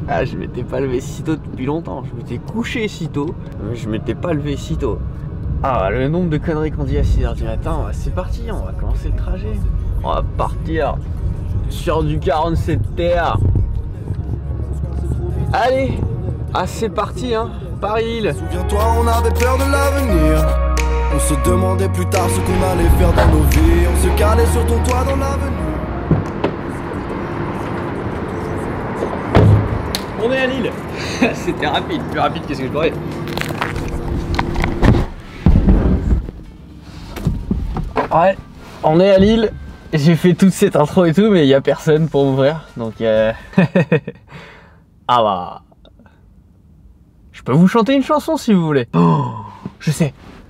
Ah, je m'étais pas levé si tôt depuis longtemps. Je m'étais couché si tôt, mais je m'étais pas levé si tôt. Ah, le nombre de conneries qu'on dit à 6h du matin, c'est parti, on va commencer le trajet. On va partir sur du 47 TR. Allez, ah c'est parti hein, Paris-Lille. Souviens-toi, on avait peur de l'avenir. On se demandait plus tard ce qu'on allait faire dans nos vies. On se calait sur ton toit dans l'avenir. On est à Lille. C'était rapide, plus rapide que ce que je pourrais. Ouais, on est à Lille. J'ai fait toute cette intro et tout, mais il n'y a personne pour m'ouvrir. Donc ah bah... Je peux vous chanter une chanson si vous voulez. Oh, je sais.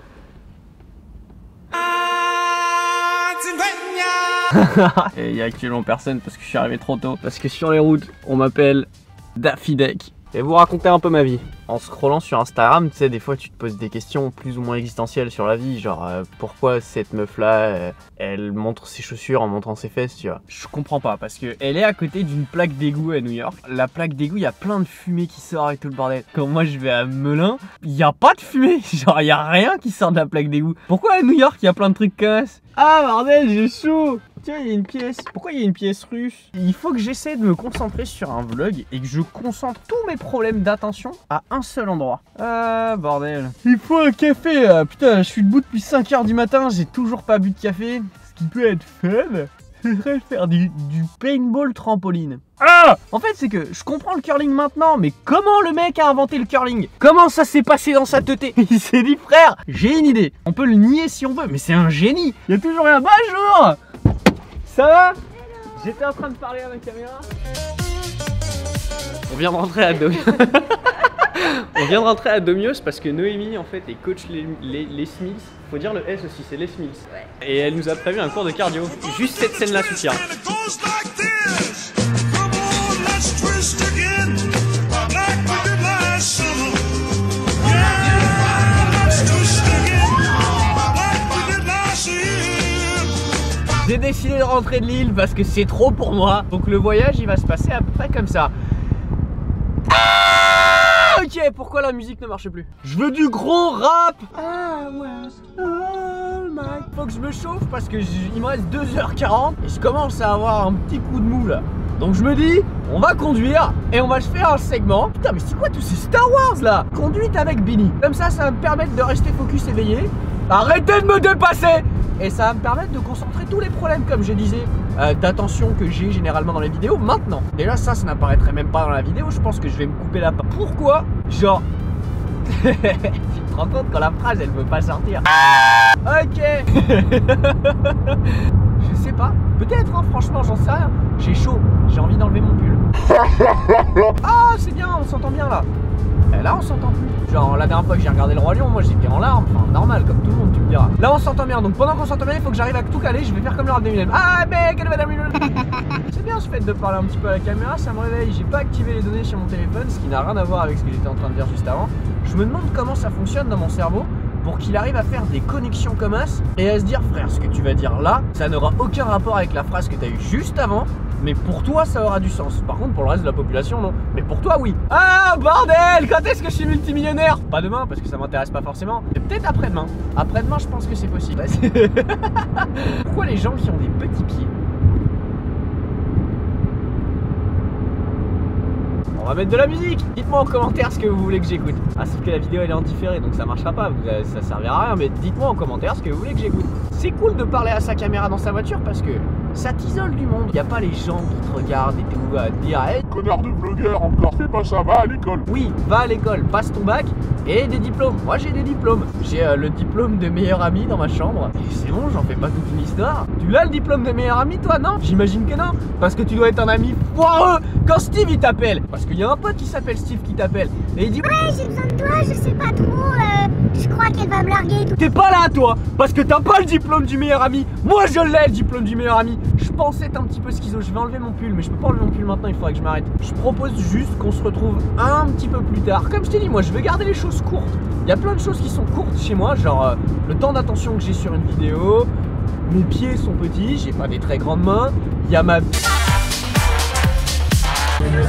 Et il y a actuellement personne parce que je suis arrivé trop tôt. Parce que sur les routes, on m'appelle Dafidek. Et vous raconter un peu ma vie. En scrollant sur Instagram, tu sais, des fois tu te poses des questions plus ou moins existentielles sur la vie. Genre, pourquoi cette meuf-là, elle montre ses chaussures en montrant ses fesses, tu vois. Je comprends pas, parce que elle est à côté d'une plaque d'égout à New York. La plaque d'égout, il y a plein de fumée qui sort et tout le bordel. Quand moi je vais à Melun, il y a pas de fumée. Genre, il y a rien qui sort de la plaque d'égout. Pourquoi à New York, il y a plein de trucs comme ça? Ah, bordel, j'ai chaud. Tiens, il y a une pièce. Pourquoi il y a une pièce russe? Il faut que j'essaie de me concentrer sur un vlog et que je concentre tous mes problèmes d'attention à un seul endroit. Ah, bordel. Il faut un café. Putain, je suis debout depuis 5h du matin, j'ai toujours pas bu de café. Ce qui peut être fun, ce serait faire du paintball trampoline. Ah! En fait, c'est que je comprends le curling maintenant, mais comment le mec a inventé le curling? Comment ça s'est passé dans sa teuté? Il s'est dit, frère, j'ai une idée. On peut le nier si on veut, mais c'est un génie. Il y a toujours un bonjour. Ça va? J'étais en train de parler à ma caméra. On vient de rentrer à Domios. On vient de rentrer à Domios parce que Noémie en fait est coach les Smiths. Faut dire le S aussi, c'est les Smiths. Ouais. Et elle nous a prévu un cours de cardio. Juste cette scène là suffira. J'ai décidé de rentrer de Lille parce que c'est trop pour moi. Donc le voyage il va se passer à peu près comme ça. Ah, ok, pourquoi la musique ne marche plus? Je veux du gros rap. Faut que je me chauffe parce que il me reste 2h40 et je commence à avoir un petit coup de mou là. Donc je me dis, on va conduire et on va se faire un segment. Putain, mais c'est quoi tous ces Star Wars là? Conduite avec Billy. Comme ça va me permettre de rester focus éveillé. Arrêtez de me dépasser. Et ça va me permettre de concentrer tous les problèmes, comme je disais, d'attention que j'ai généralement dans les vidéos maintenant. Déjà ça n'apparaîtrait même pas dans la vidéo, je pense que je vais me couper la part. Pourquoi? Genre... tu te rends compte quand la phrase elle veut pas sortir. Ok. Je sais pas, peut-être hein, franchement j'en sais rien. J'ai chaud, j'ai envie d'enlever mon pull. Ah c'est bien, on s'entend bien là. Et là on s'entend plus. Genre la dernière fois que j'ai regardé le Roi Lion, moi j'étais en larmes, enfin normal comme tout le monde tu me diras. Là on s'entend bien, donc pendant qu'on s'entend bien il faut que j'arrive à tout caler, je vais faire comme le rap d'Eminem. Ah mec, c'est bien ce fait de parler un petit peu à la caméra, ça me réveille. J'ai pas activé les données sur mon téléphone, ce qui n'a rien à voir avec ce que j'étais en train de dire juste avant. Je me demande comment ça fonctionne dans mon cerveau pour qu'il arrive à faire des connexions comme ça et à se dire frère ce que tu vas dire là, ça n'aura aucun rapport avec la phrase que tu as eue juste avant. Mais pour toi ça aura du sens. Par contre pour le reste de la population non. Mais pour toi oui. Ah bordel, quand est-ce que je suis multimillionnaire? Pas demain parce que ça m'intéresse pas forcément. Mais peut-être après-demain. Après-demain je pense que c'est possible. Pourquoi les gens qui ont des petits pieds? On va mettre de la musique. Dites-moi en commentaire ce que vous voulez que j'écoute. Ah sauf que la vidéo elle est en différé donc ça marchera pas, ça servira à rien. Mais dites-moi en commentaire ce que vous voulez que j'écoute. C'est cool de parler à sa caméra dans sa voiture parce que ça t'isole du monde. Y a pas les gens qui te regardent et tout à te dire hey, connard de blogueur encore, fais pas ça, va à l'école. Oui, va à l'école, passe ton bac et des diplômes. Moi j'ai des diplômes. J'ai le diplôme de meilleur ami dans ma chambre. Et c'est bon, j'en fais pas toute une histoire. Tu l'as le diplôme de meilleur ami toi, non? J'imagine que non. Parce que tu dois être un ami foireux quand Steve il t'appelle. Parce qu'il y a un pote qui s'appelle Steve qui t'appelle. Et il dit ouais j'ai besoin de toi, je sais pas trop, je crois qu'elle va me larguer et tout. T'es pas là toi, parce que t'as pas le diplôme du meilleur ami. Moi je l'ai le diplôme du meilleur ami. Je pensais être un petit peu schizo, je vais enlever mon pull. Mais je peux pas enlever mon pull maintenant, il faudrait que je m'arrête. Je propose juste qu'on se retrouve un petit peu plus tard. Comme je t'ai dit, moi je veux garder les choses courtes. Il y a plein de choses qui sont courtes chez moi. Genre le temps d'attention que j'ai sur une vidéo. Mes pieds sont petits, j'ai pas des très grandes mains. Il y a ma... Ça va ?